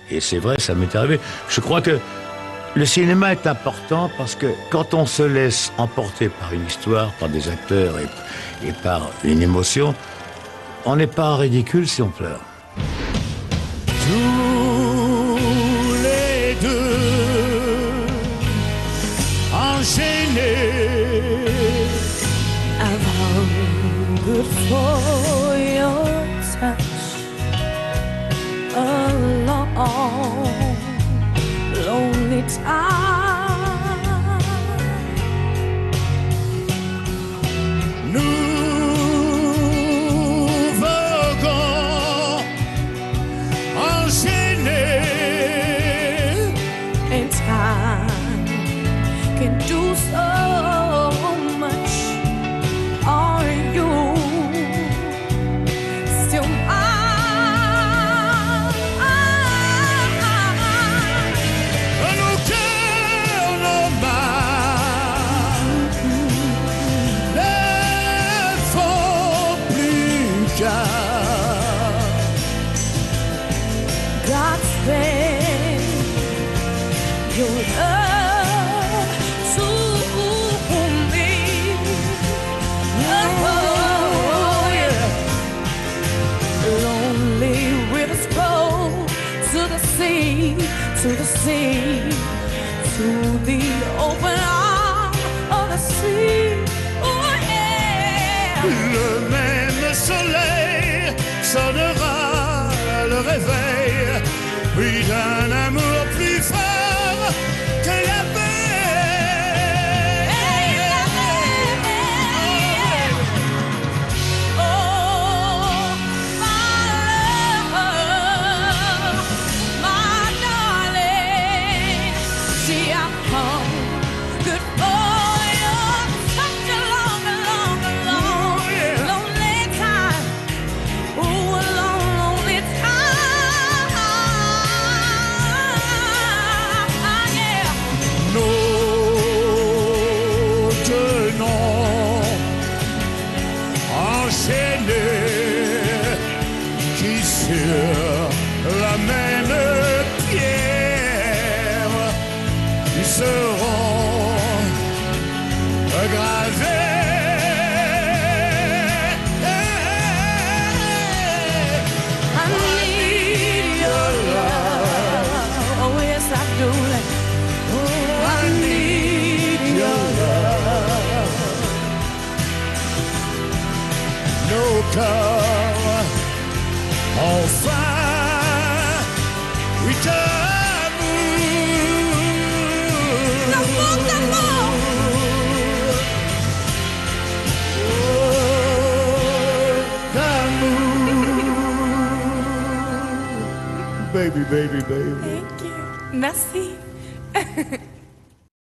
Et c'est vrai, ça m'est arrivé. Je crois que le cinéma est important parce que quand on se laisse emporter par une histoire, par des acteurs et par une émotion, on n'est pas ridicule si on pleure. Tous les deux enchaînés. I'm hungry for your touch. A long, lonely time. Nous voguons enchaînés. And time can do so much. Are you still mine? Nos cœurs, nos mains ne font plus qu'un. God send your love to me. Oh, yeah. Lonely rivers flow to the sea, to the sea, to the open arm of the sea. Oh, yeah. Le même soleil sonnera le réveil, puis d'un amour plus fort que la paix. Oh, my love, my darling. See, I've come good for you. Such a long, lonely time. Ooh, a long, lonely time. Yeah. Nos deux noms enchaînés qui sur la même pierre ils seront gravés. I need your love. Oh, yes, I do. Oh, I need your love. Nos corps enfin oui D'amour, d'amour. Baby, baby, baby. Thank you. Merci.